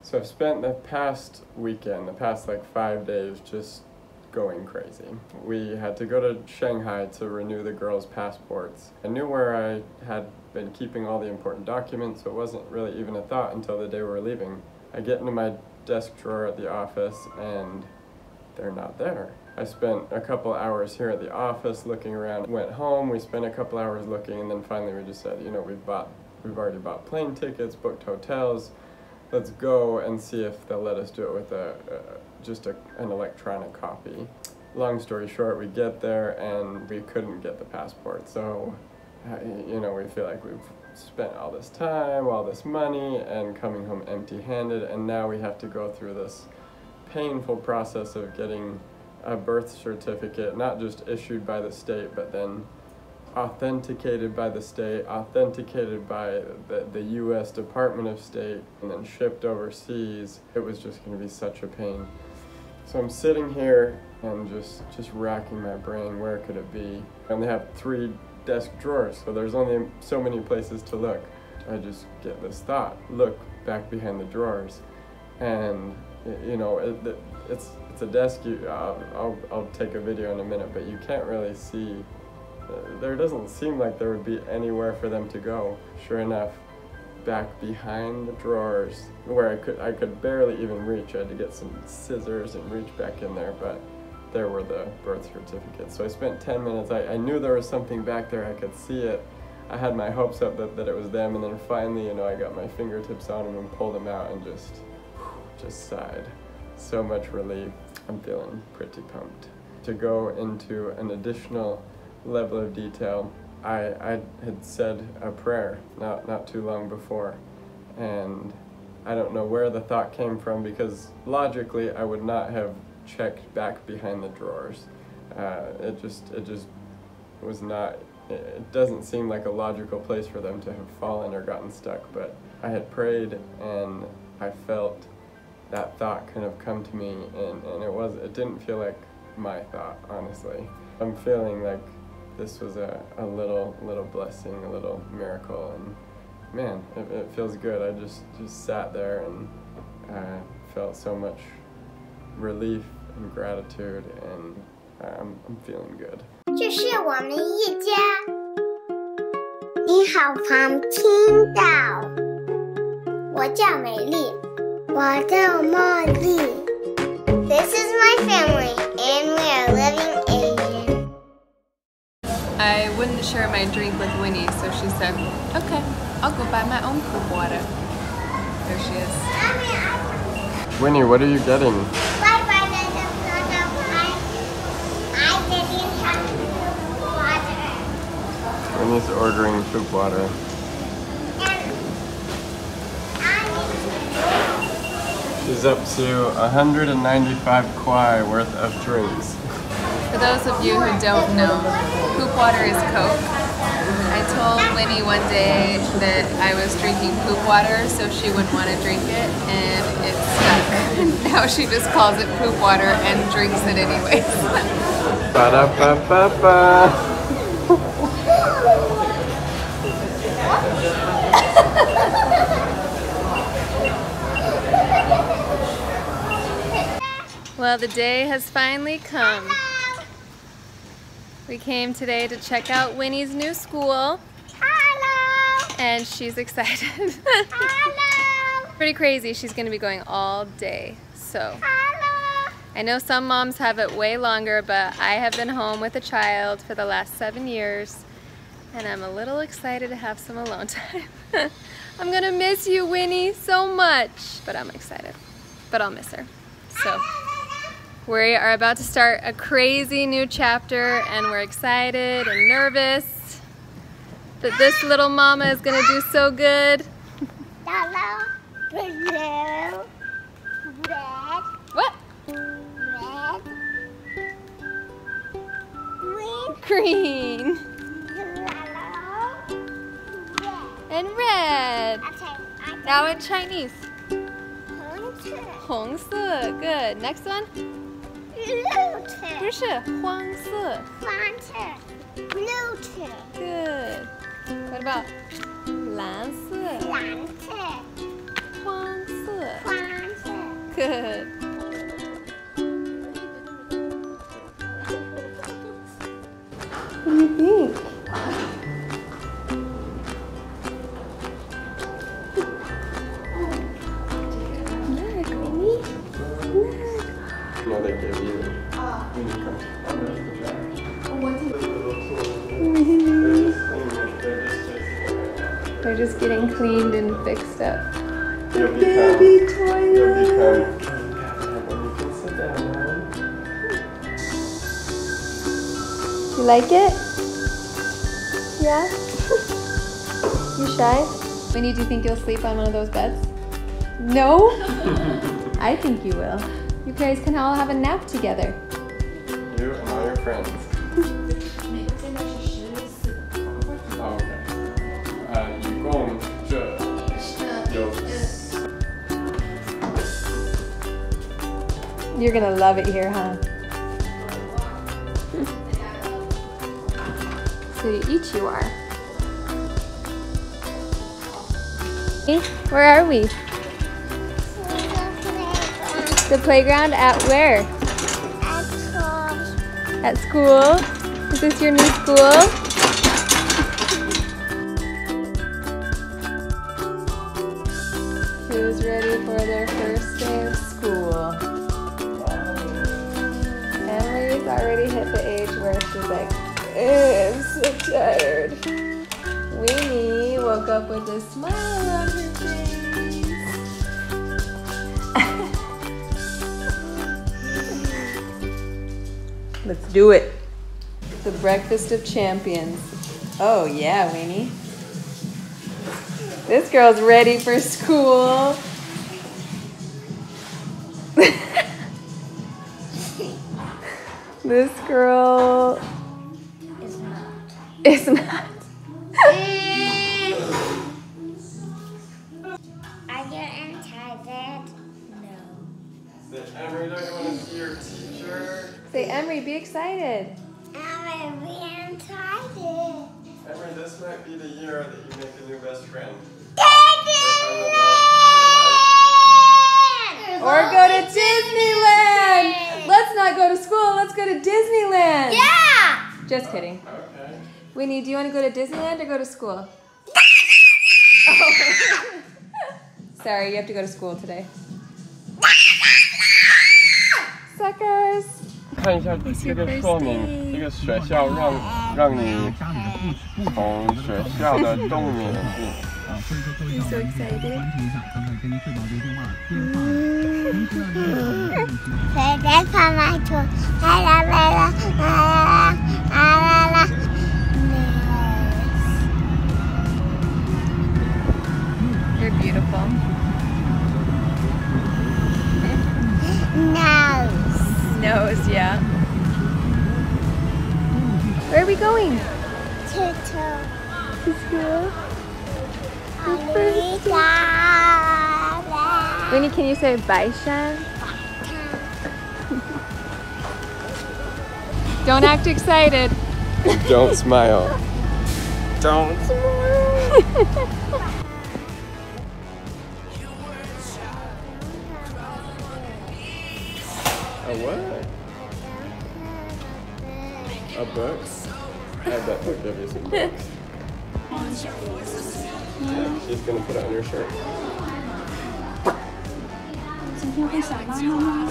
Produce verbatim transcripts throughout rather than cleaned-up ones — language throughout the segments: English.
So I've spent the past weekend, the past like five days, just going crazy. We had to go to Shanghai to renew the girls' passports. I knew where I had been keeping all the important documents, so it wasn't really even a thought until the day we were leaving. I get into my desk drawer at the office and they're not there. I spent a couple hours here at the office looking around, went home, we spent a couple hours looking, and then finally we just said, you know, we've bought, we've already bought plane tickets, booked hotels, let's go and see if they'll let us do it with a, a just a, an electronic copy. Long story short, we get there and we couldn't get the passport, so uh, you know, we feel like we've spent all this time, all this money, and coming home empty-handed, and now we have to go through this painful process of getting a birth certificate, not just issued by the state, but then authenticated by the state, authenticated by the, the U S Department of State, and then shipped overseas. It was just going to be such a pain. So I'm sitting here and just, just racking my brain, where could it be? I only have three desk drawers, so there's only so many places to look. I just get this thought, look back behind the drawers, and you know, it, it's it's a desk. You, I'll, I'll I'll take a video in a minute, but you can't really see. There doesn't seem like there would be anywhere for them to go. Sure enough, back behind the drawers, where I could I could barely even reach. I had to get some scissors and reach back in there, but there were the birth certificates. So I spent ten minutes. I, I knew there was something back there. I could see it. I had my hopes up that, that it was them, and then finally, you know, I got my fingertips on them and pulled them out and just, just sighed. So much relief. I'm feeling pretty pumped. To go into an additional level of detail, I, I had said a prayer not, not too long before, and I don't know where the thought came from, because logically I would not have checked back behind the drawers. Uh, it just it just was not, it doesn't seem like a logical place for them to have fallen or gotten stuck, but I had prayed and I felt that thought kind of come to me, and, and it was it didn't feel like my thought, honestly. I'm feeling like this was a, a little little blessing, a little miracle, and man, it, it feels good. I just just sat there and uh, felt so much relief and gratitude, and I'm, I'm feeling good. 这是我们一家。你好，旁听到。我叫美丽。我叫茉莉。This is my family, and we are living Asian. I wouldn't share my drink with Wynnie, so she said, okay, I'll go buy my own poop water. There she is. Wynnie, what are you getting? Bye bye, I didn't have poop water. Wynnie's ordering poop water. She's up to one hundred ninety-five kwai worth of drinks. For those of you who don't know, poop water is Coke. I told Wynnie one day that I was drinking poop water so she wouldn't want to drink it, and it stuck. Now she just calls it poop water and drinks it anyways. Ba-da-ba-ba-ba. Well, the day has finally come. We came today to check out Wynnie's new school. Hello! And she's excited. Hello! Pretty crazy. She's going to be going all day. So Hello! I know some moms have it way longer, but I have been home with a child for the last seven years, and I'm a little excited to have some alone time. I'm going to miss you, Wynnie, so much. But I'm excited. But I'll miss her. So we are about to start a crazy new chapter, and we're excited and nervous. But this little mama is gonna do so good. Hello, blue, red. What? Red, Green. green, yellow, red. And red. Okay, I Now in Chinese. 红色， 红色. Good. Next one. 绿色， 不是黄色. 黄色，绿色， Good. What about 蓝色? 蓝色， 黄色. 黄 Good. What do you think? Look, Wynnie. Look. No, they give you. When you come. They're just getting cleaned and fixed up. You'll Baby become. toilet. You'll become. You can sit down. You like it? Yeah? You shy? Wynnie, do you think you'll sleep on one of those beds? No? I think you will. You guys can all have a nap together. You and all your friends. Oh, okay. Uh, 一共这有 You're gonna love it here, huh? So each you are. Hey, where are we? The playground at where? At school. At school? Is this your new school? Who's ready for their first day of school? Emry's already hit the age where she's like, I'm so tired. Wynnie woke up with a smile on her face. Let's do it. The breakfast of champions. Oh yeah, Wynnie. This girl's ready for school. This girl It's not. is not. Are you excited? No. Say, Emry, don't you want to see your teacher? Say, Emry, be excited. I'm really excited. Emry, this might be the year that you make a new best friend. Or go to Disneyland. Let's not go to school. Let's go to Disneyland. Yeah! Just kidding. Okay. Wynnie, do you want to go to Disneyland or go to school? Sorry, you have to go to school today. Suckers. 看一下这个说明，这个学校让让你从学校的动面进。 I'm so excited. 谁在看马图？啦啦啦啦啦啦啦啦！ You're beautiful. Nose. Nose, yeah. Where are we going? Tutu. To school. Wynnie, can you say bye, Shan? Don't act excited. Don't smile. Don't smile. A what? A book? I bet they'll give you some books. She's gonna put it on your shirt. 今天会想妈妈吗？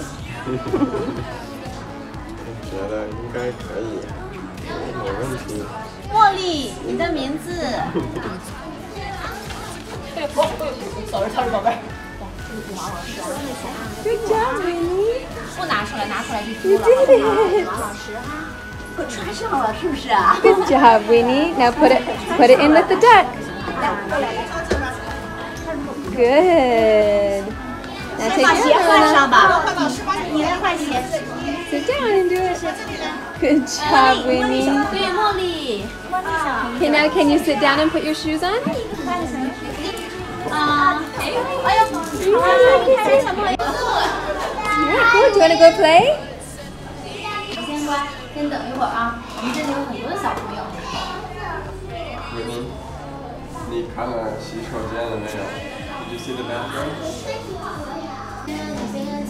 我觉得应该可以，没问题。 茉莉，你的名字。走着跳着宝贝儿。哇，这个古王老师啊， Good job, Wynnie. 不拿出来，拿出来就 You 丢了。 did it. 王老师哈，我穿上了，是不是啊？ Good job, Wynnie. Now put it put it in with the duck. Good. Now 先 take 把 your 鞋 other 换 one 上 off. 吧。你来换鞋。 Sit down and do it. Good job, 茉莉， Wynnie. 对，茉莉。茉莉小朋友。 Okay, now can you sit down and put your shoes on? 啊，哎呦，哎呦，好啊，开心小朋友。 Alright, cool. Do you want to go play? 你先乖，先等一会儿啊。我们这里有很多的小朋友。 Wynnie, 你看了洗手间了没有？Did you see the bathroom? 你先跟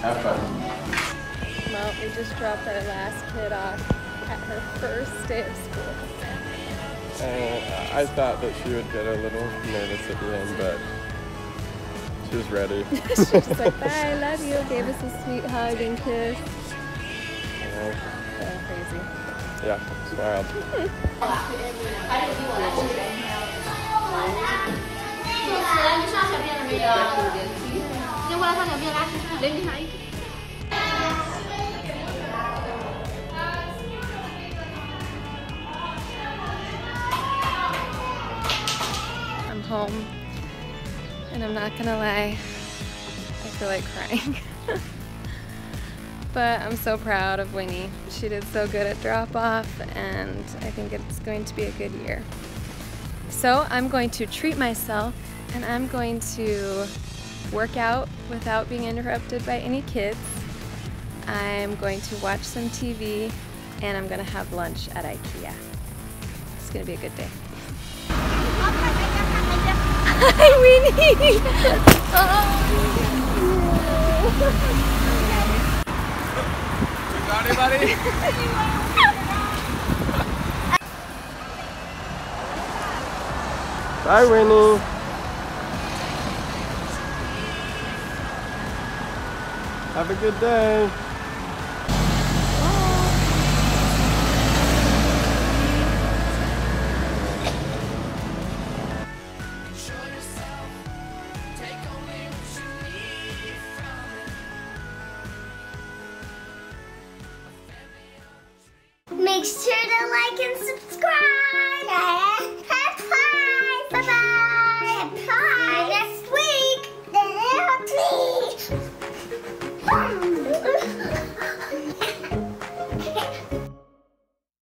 Have fun. Well, we just dropped our last kid off at her first day of school. And I thought that she would get a little nervous at the end, but she was ready. She's just like, bye, I love you. Gave us a sweet hug and kiss. Yeah, So crazy. yeah, smiled. 来，你上小便了没有？先过来上小便，来，连你拿衣服。 I'm home, and I'm not gonna lie, I feel like crying. But I'm so proud of Wynnie. She did so good at drop-off, and I think it's going to be a good year. So I'm going to treat myself, and I'm going to work out without being interrupted by any kids. I'm going to watch some T V, and I'm gonna have lunch at IKEA. It's gonna be a good day. Hi, Wynnie! You got anybody? Bye, Wynnie. Have a good day. Make sure to like and subscribe.